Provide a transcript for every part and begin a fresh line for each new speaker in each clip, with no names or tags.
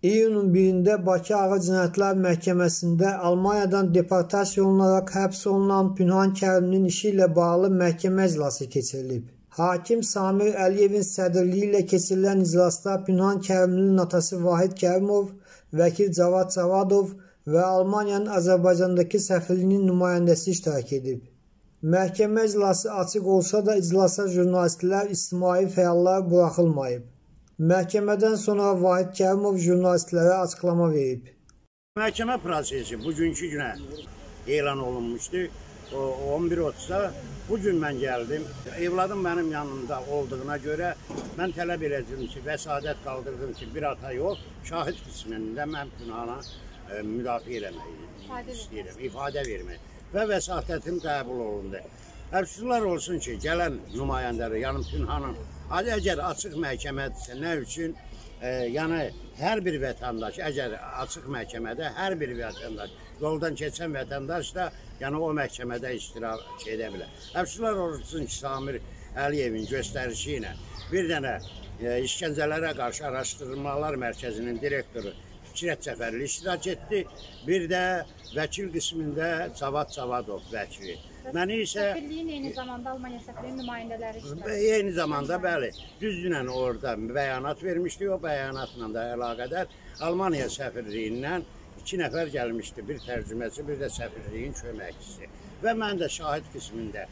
İyunun 1-də Bakı Ağır Cinayətlər Məhkəməsində Almaniyadan deportasiya olunaraq həbs olunan Pünhan Kərimlinin işi ilə bağlı məhkəmə iclası keçirilib. Hakim Samir Əliyevin sədrliyi ilə keçirilən iclasda Pünhan Kərimlinin atası Vahid Kərimov, vəkil Cavad Cavadov və Almaniyanın Azərbaycandakı səfirliyinin nümayəndəsi iştirak edib. Məhkəmə iclası açıq olsa da iclasa jurnalistlər, ictimai fəallar buraxılmayıb. Məhkəmədən sonra Vahid Kərimov jurnalistlərə açıqlama verib.
Məhkəmə prosesi bugünkü günə elan olunmuşdu. 11:30-da bugün mən gəldim. Evladım mənim yanımda olduğuna görə mən tələb edəcəm ki, vəsadət qaldırdım ki, bir ata yox, şahid qismində mən Pünhana müdafiə eləmək istəyirəm, ifadə vermək və vəsatətim qəbul olundu. Əfsuslar olsun ki, gələn nümayəndələr, yəni Pünhanın, əgər açıq məhkəmədirsə, nə üçün? Yəni, hər bir vətəndaş, əgər açıq məhkəmədə hər bir vətəndaş, yoldan keçən vətəndaş da yəni o məhkəmədə iştirak edə bilər. Əfsuslar olsun ki, Samir Əliyevin göstərişi ilə bir dənə işgəncələrə qarşı araşdırmalar mərkəzinin direktoru Fikrət Cəfərli iştirak etdi. Bir də vəkil qismində Cavad Cavadov vəkili. Məni isə
səfirliyin eyni zamanda Almaniya səfirliyinin nümayəndələri iştirak.
Eyni zamanda bəli, düzdünən orada bəyanat vermişdi. O bəyanatla da əlaqədar Almaniya səfirliyindən 2 nəfər gəlmişdi. Bir tərcüməçi, bir də səfirliyin köməkçisi. Və mən də şahid qismində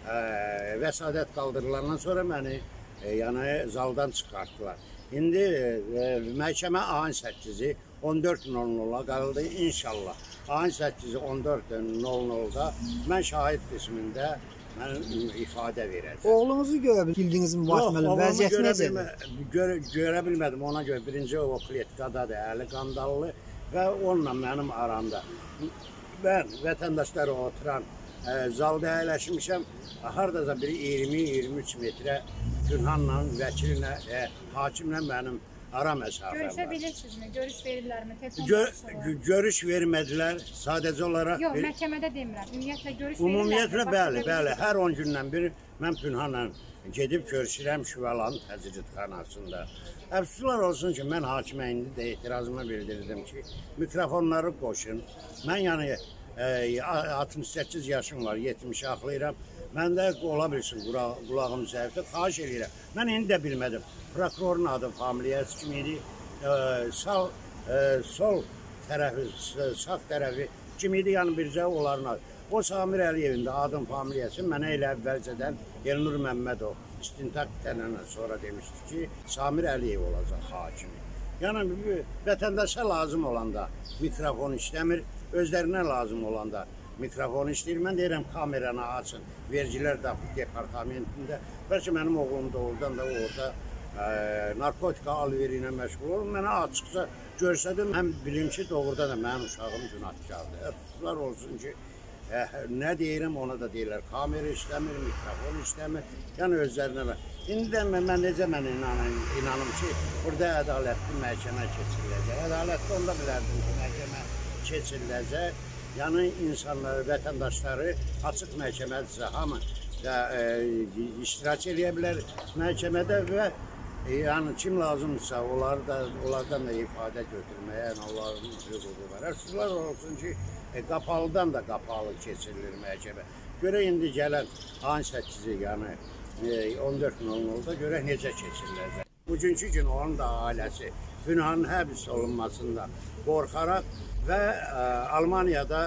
vəsadət qaldırılandan sonra məni yəni zaldan çıxartdılar. İndi məhkəmə ayın 8-i 14:00-a qaldı inşallah. Ayın 8-i 14:00-da mən şahid qismində mən ifadə verəcəm.
Oğlunuzu görə bildiniz mi Vahid? Vəziyyəti necədir?
Görə bilmədim. Ona görə birinci o kletkadadır, əli qandallı və onunla mənim aramda. Mən vətəndaşları oturan zalda əyləşmişəm. Haradaca bir 20-23 metrə Pünhanla, vəkillə, hakimlə mənim ara məsafəm var.
Görüşə bilirsinizmi? Görüş verirlərmi?
Görüş vermədilər, sadəcə olaraq...
Yox, məhkəmədə demirəm. Ümumiyyətlə görüş verirlərmi?
Ümumiyyətlə, bəli. Hər 10 gündən bir mən Pünhanla gedib görüşürəm Şüvəlanın təcridxanasında. Əfsuslar olsun ki, mən hakimə indi də etirazımı bildirdim ki, mikrofonları qoşun. Mən yəni 68 yaşım var, 70 axlayıram. Mən də ola bilsin qulağım zəifdir, xahiş edirəm. Mən indi də bilmədim. Prokurorun adı, familiyası kimi idi. Sol tərəfi, sağ tərəfi kimi idi, yəni bircə onların adı. O Samir Əliyevin də adım, familiyası mənə elə əvvəlcədən Elnur Məmmədov istintaq edəndən sonra demişdi ki, Samir Əliyev olacaq hakimi. Yəni vətəndaşa lazım olanda mikrofon işləmir, özlərinə lazım olanda mikrofonu işləyir. Mən deyirəm, kameranı açın, vergilər departamentində. Bəlkə mənim oğlum doğrudan da orada narkotika alveri ilə məşğul olur. Mənə açıqca görsədim, mən bilim ki, doğrudan da mənim uşağım günahkardır. Əfsuslar olsun ki, nə deyirəm, ona da deyirlər, kamera işləmir, mikrofon işləmir. Yəni özlərinə var. İndi də mən necə inanım ki, burada ədalətli məhkəmə keçiriləcək. Ədalətli onda bilərdim ki, məhkəmə keçiriləcək. Yəni insanları, vətəndaşları açıq məhkəmədirsə, hamı iştirak edə bilər məhkəmədə və yəni kim lazımdırsa onlardan da ifadə götürməyə onların hüququ var. Əfsuslar olsun ki, qapalıdan da qapalı keçirilir məhkəmə. Görə indi gələn ayın 8-i, yəni 14:00-da görə necə keçiriləcək. Bugünkü gün onun da ailəsi Pünhanın həbs olunmasından qorxaraq və Almaniyada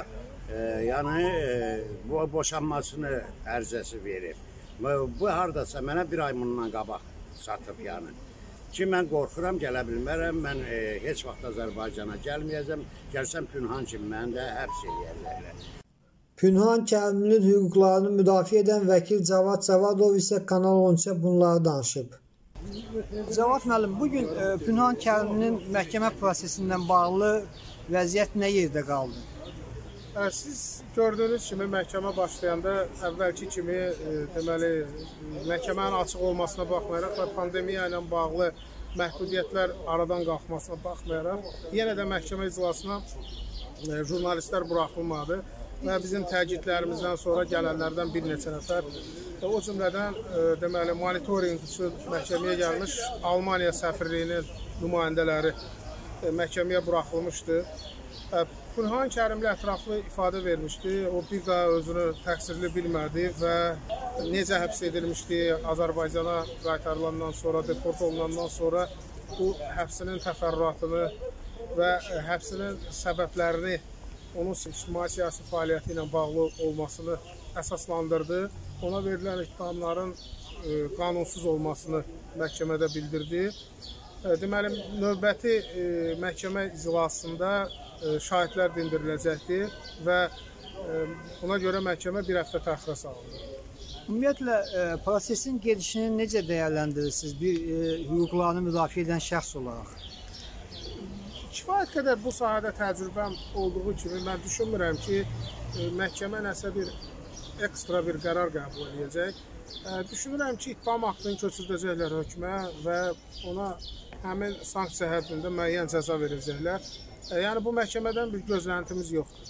yəni boşanmasını ərizəsi verib. Bu haradasa mənə bir ay bundan qabaq satıb yəni. Ki mən qorxuram, gələ bilmərəm, mən heç vaxt Azərbaycana gəlməyəcəm, gəlsəm Pünhan kimi məni də həbs edəcəklər.
Pünhan Kərimlinin hüquqlarını müdafiə edən vəkil Cavad Cavadov isə Kanal 13-ə bunları danışıb. Cavad müəllim, bugün Pünhan Kərimlinin məhkəmə prosesindən bağlı vəziyyət nə yerdə qaldı?
Siz gördüyünüz kimi məhkəmə başlayanda əvvəlki kimi deməli məhkəmənin açıq olmasına baxmayaraq və pandemiya ilə bağlı məhdudiyyətlər aradan qalxmasına baxmayaraq yenə də məhkəmə iclasına jurnalistlər buraxılmadı və bizim təkidlərimizdən sonra gələnlərdən bir neçə nəfər o cümlədən deməli monitorinq üçün məhkəməyə gəlmiş Almaniya səfirliyinin nümayəndələri məhkəməyə buraxılmışdı. Pünhan Kərimli ətraflı ifadə vermişdi. O bir daha özünü təqsirli bilmədi və necə həbs edilmişdi, Azərbaycana qaytarılandan sonra, deport olunandan sonra bu həbsinin təfərrüatını və həbsinin səbəblərini onun ictimai-siyasi fəaliyyəti ilə bağlı olmasını əsaslandırdı. Ona verilən ittihamların qanunsuz olmasını məhkəmədə bildirdi. Deməli, növbəti məhkəmə iclasında şahidlər dindiriləcəkdir və buna görə məhkəmə bir həftə təxirə salındı.
Ümumiyyətlə, prosesin gedişini necə dəyərləndirirsiniz bir hüquqlarını müdafiə edən şəxs olaraq?
Kifayət qədər bu sahədə təcrübəm olduğu kimi mən düşünmürəm ki, məhkəmə nəsə bir ekstra bir qərar qəbul edəcək. Düşünürəm ki, ittiham aktını köçürdəcəklər hökmə və ona həmin sanksiya həddində müəyyən cəza verəcəklər. Yəni bu məhkəmədən bir gözləntimiz yoxdur.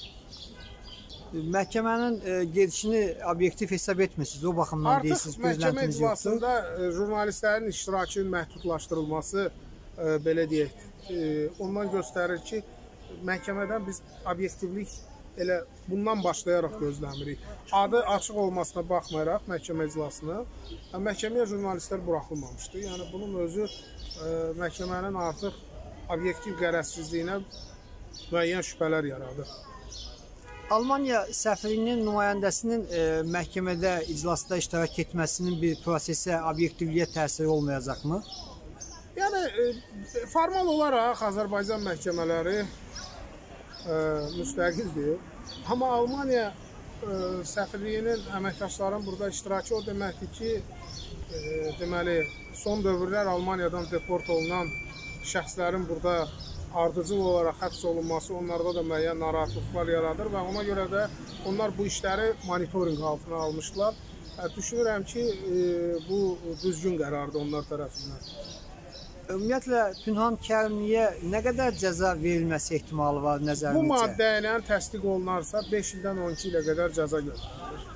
Məhkəmənin gedişini obyektiv hesab etmirsiniz, o baxımdan deyirsiniz, gözləntiniz yoxdur.
Artıq məhkəmə iclasında jurnalistlərin iştirakının məhdudlaşdırılması, belə deyək, ondan göstərir ki, məhkəmədən biz obyektivlik elə bundan başlayaraq gözləmirik. Adı açıq olmasına baxmayaraq məhkəmə iclasına, məhkəməyə jurnalistlər buraxılmamışdı. Yəni bunun özü məhkəmənin artıq obyektiv qərəzsizliyinə müəyyən şübhələr yaradır.
Almaniya səfirinin nümayəndəsinin məhkəmədə, iclasda iştirak etməsinin bir prosesə, obyektivliyə təsiri olmayacaqmı?
Yəni, formal olaraq Azərbaycan məhkəmələri müstəqildir. Amma Almaniya səfirliyinin əməkdaşların burada iştirakı o deməkdir ki, deməli, son dövrlər Almaniyadan deport olunan şəxslərin burada ardıcıl olaraq həbs olunması onlarda da müəyyən narahatlıqlar yaradır və ona görə də onlar bu işləri monitorinq altına almışlar. Düşünürəm ki, bu düzgün qərardır onlar tərəfindən.
Ümumiyyətlə, Pünhan Kərimliyə nə qədər cəza verilməsi ehtimalı var nəzərinizcə?
Bu maddə ilə təsdiq olunarsa 5 ildən 12 ilə qədər cəza gözlənilir.